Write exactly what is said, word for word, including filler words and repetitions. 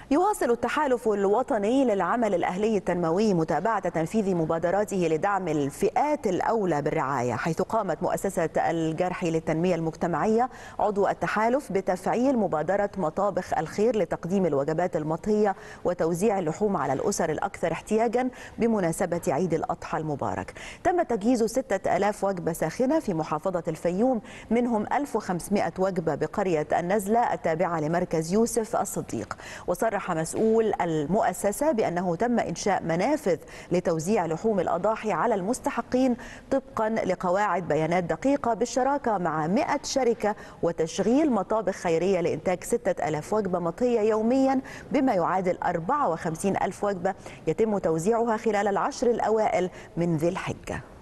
يواصل التحالف الوطني للعمل الأهلي التنموي متابعة تنفيذ مبادراته لدعم الفئات الأولى بالرعاية، حيث قامت مؤسسة الجرح للتنمية المجتمعية عضو التحالف بتفعيل مبادرة مطابخ الخير لتقديم الوجبات المطهية وتوزيع اللحوم على الأسر الأكثر احتياجا بمناسبة عيد الأضحى المبارك. تم تجهيز ستة آلاف وجبة ساخنة في محافظة الفيوم، منهم ألف وخمسمائة وجبة بقرية النزلة التابعة لمركز يوسف الصديق. وصرح مسؤول المؤسسة بأنه تم إنشاء منافذ لتوزيع لحوم الأضاحي على المستحقين طبقا لقواعد بيانات دقيقة بالشراكة مع مئة شركة، وتشغيل مطابخ خيرية لإنتاج ستة آلاف وجبة مطهية يوميا بما يعادل أربعة وخمسين ألف وجبة يتم توزيعها خلال العشر الأوائل من ذي الحجة.